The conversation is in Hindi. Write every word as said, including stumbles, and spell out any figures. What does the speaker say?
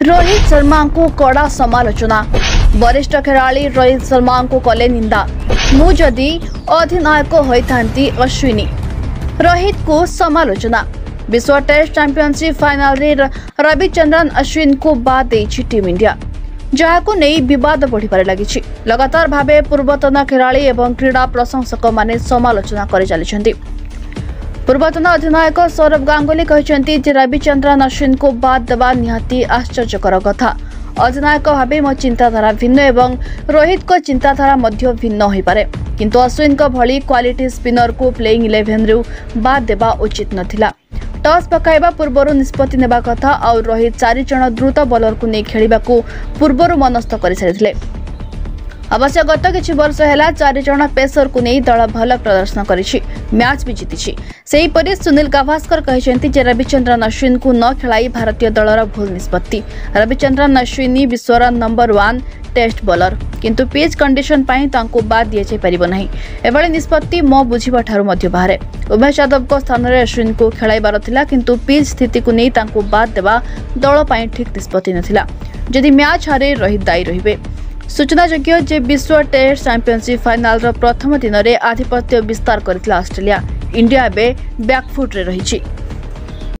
रोहित शर्मा को कड़ा समालोचना। वरिष्ठ खेलाड़ी रोहित शर्मा को कले निंदा। मु जदि अधिनायक होइथांती अश्विनी। रोहित को समालोचना। विश्व टेस्ट चैंपियनशिप फाइनल रे रविचंद्रन अश्विन को बाद देछि टीम इंडिया, जहाको नहीं विवाद बढ़िबार लागिछि। लगातार भावे पूर्वतन खेलाड़ी एवं क्रीड़ा प्रशंसक माने समालोचना करे चलिछन्ति। पूर्वतन अधिनायक सौरभ गांगुली कहते जे रविचंद्रन अश्विन को बाद देवा निहाती आश्चर्यकर कथा। अधिनायक भावे मो चिंताधारा भिन्न एवं रोहित को चिंताधारा मध्य भिन्न हो पारे, किंतु अश्विन को भली क्वालिटी स्पिनर को प्लेइंग इलेवन रु बाद देवा उचित नथिला। टॉस पकाइबा पूर्व निष्पत्ति नेबा कथा और रोहित चारि जण द्रुत बॉलर को नहीं खेलिबा को पूर्व मनस्थ कर सारिथिले। अवश्य गत किछि वर्ष हैला चारि जण पेसर को नहीं दल भल प्रदर्शन करिछि, मैच भी जीतिछि। सेही परि सुनील गाभास्कर कहछन्ति जे रविचंद्रन अश्विन को न खेलाई भारतीय दलर भूल निष्पत्ति। रविचंद्रन अश्विन विश्वर नंबर वन टेस्ट बॉलर, किंतु पिच कंडीशन पाई तांको बाद दिए जाय परिबो नहीं। एभली निष्पत्ति मो बुझिबा ठारू मध्य बाहरे। उमेश यादव को स्थान रे अश्विन को खेलाइबार थिला, किंतु पिच स्थिति को नहीं तांको बाद देबा दल पाई ठीक निष्पत्ति नथिला। जदि मैच हारे रोहित दायी रहिबे। सूचनायोग्य जे विश्व टेस्ट चैंपियनशिप फाइनल रो प्रथम दिन में आधिपत्य विस्तार करथिला ऑस्ट्रेलिया। इंडिया बे बैकफुट रे रहिछि।